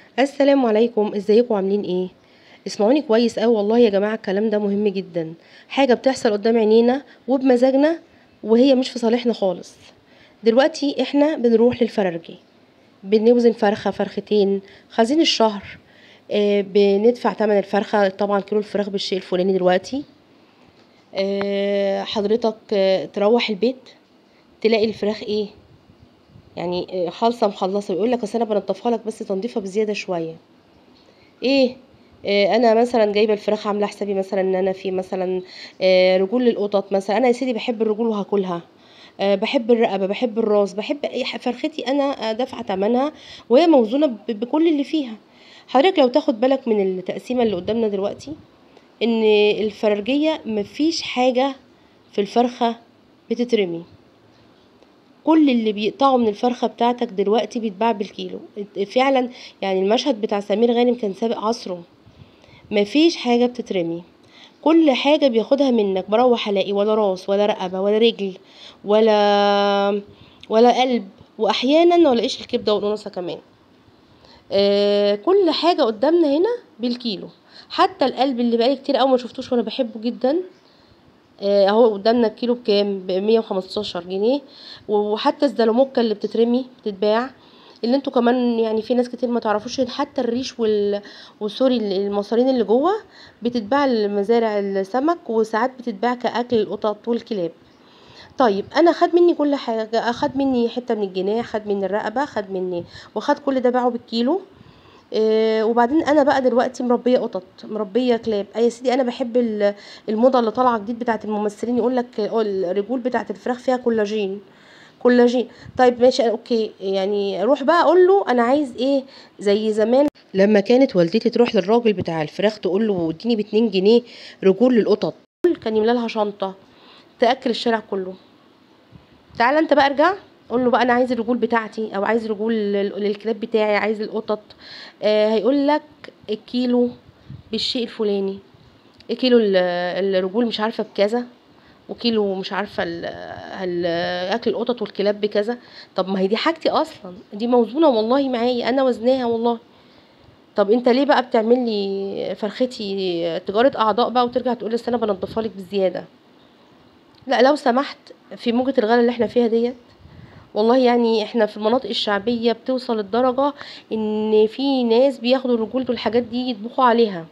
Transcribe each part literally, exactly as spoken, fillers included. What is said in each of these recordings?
السلام عليكم، ازيكم عاملين ايه؟ اسمعوني كويس اوي والله يا جماعة، الكلام ده مهم جدا. حاجة بتحصل قدام عينينا وبمزاجنا، وهي مش في صالحنا خالص. دلوقتي احنا بنروح للفرارجي، بنوزن فرخة فرختين، خزين الشهر. آه بندفع تمن الفرخة، طبعا كيلو الفراخ بالشيء الفلاني دلوقتي. آه حضرتك آه تروح البيت تلاقي الفراخ ايه؟ يعني آه، خالصة مخلصة، بيقول لك اصل انا بنضفها لك بس تنظيفها بزيادة شوية. ايه؟ آه، انا مثلا جايبه الفراخ، عامله حسابي مثلا ان انا في مثلا آه، رجول للقطط مثلا. انا يا سيدي بحب الرجول وهاكلها. آه، بحب الرقبه، بحب الراس، بحب اي ح- فرختي انا آه، دافعه ثمنها، وهي موزونه ب- بكل اللي فيها. حضرتك لو تاخد بالك من التقسيمه اللي قدامنا دلوقتي، ان الفرارجيه مفيش حاجه في الفرخه بتترمي. كل اللي بيقطعوا من الفرخه بتاعتك دلوقتي بيتباع بالكيلو فعلا. يعني المشهد بتاع سمير غانم كان سابق عصره. مفيش حاجة بتترمي، كل حاجة بياخدها منك. بروح الاقي ولا راس ولا رقبة ولا رجل ولا ولا قلب، واحيانا ما الاقيش الكبدة والقنصة كمان. آه كل حاجة قدامنا هنا بالكيلو. حتى القلب اللي بقالي كتير قوي ما شفتوش وانا بحبه جدا، آه، اهو قدامنا الكيلو بكام؟ ب مية وخمستاشر جنيه. وحتى الزلموكه اللي بتترمي بتتباع. اللي انتوا كمان يعني في ناس كتير ما تعرفوش إن حتى الريش وال وسوري المصارين اللي جوه بتتباع لمزارع السمك، وساعات بتتباع كاكل القطط والكلاب. طيب انا خد مني كل حاجه، اخد مني حته من الجناح، خد مني الرقبه، خد مني وخد كل ده باعه بالكيلو. إيه وبعدين انا بقى دلوقتي مربيه قطط، مربيه كلاب. اي يا سيدي انا بحب ال- الموضه اللي طالعه جديد بتاعه الممثلين، يقول لك الرجول بتاعه الفراخ فيها كولاجين. كولاجين. طيب ماشي اوكي، يعني اروح بقى اقول له انا عايز ايه؟ زي زمان لما كانت والدتي تروح للراجل بتاع الفراخ تقول له اديني ب اتنين جنيه رجول للقطط، كان يملى لها شنطه تاكل الشارع كله. تعالى انت بقى ارجع قول له بقى انا عايز الرجول بتاعتي، او عايز رجول لل- للكلاب بتاعي، عايز القطط. آه هيقول لك الكيلو بالشيء الفلاني. كيلو ال- الرجول مش عارفه بكذا، وكيلو مش عارفه ال- ال- اكل القطط والكلاب بكذا. طب ما هي دي حاجتي اصلا، دي موزونه والله معايا انا وزناها والله. طب انت ليه بقى بتعمل لي فرختي تجاره اعضاء بقى وترجع تقول لي انا بنضفها لك بزياده؟ لا لو سمحت، في موجة الغلا اللي احنا فيها ديت، والله يعني احنا في المناطق الشعبية بتوصل الدرجة ان في ناس بياخدوا الرجولة والحاجات دي يطبخوا عليها.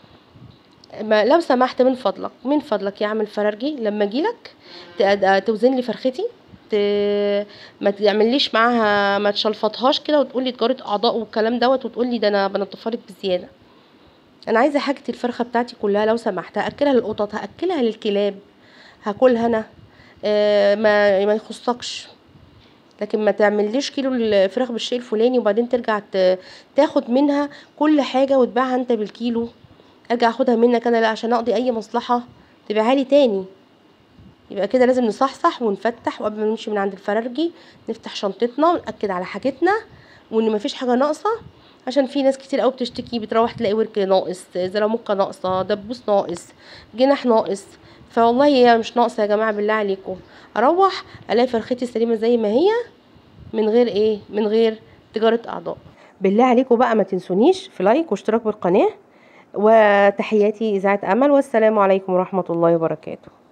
ما لو سمحت من فضلك، من فضلك يا عم الفرارجي، لما اجيلك تق- توزن لي فرختي، ت... ما تعمليش معاها، ما تشلفطهاش كده وتقولي تجارة اعضاء والكلام دوت، وتقولي ده انا بنضفها لك بزيادة. انا عايزة حاجة الفرخة بتاعتي كلها لو سمحت، هاكلها للقطط، هاكلها للكلاب، هاكلها انا. آه ما ما يخصكش. لكن ما تعمليش كيلو الفراخ بالشيء الفلاني وبعدين ترجع ت- تاخد منها كل حاجة وتبيعها انت بالكيلو. ارجع اخدها منك انا لا، عشان اقضي اي مصلحة تبيعها لي تاني. يبقى كده لازم نصحصح ونفتح، وقبل ما نمشي من عند الفرارجي نفتح شنطتنا ونأكد على حاجتنا وان مفيش حاجة ناقصة. عشان في ناس كتير قوي بتشتكي، بتروح تلاقي ورك ناقص، زلموكة ناقصة، دبوس ناقص، جناح ناقص. فوالله هي مش ناقصة يا جماعة، بالله عليكم. اروح الاقي فرختي سليمة زي ما هي، من غير ايه؟ من غير تجارة اعضاء. بالله عليكم بقى ما تنسونيش في لايك واشتراك بالقناة. وتحياتي اذاعة امل، والسلام عليكم ورحمة الله وبركاته.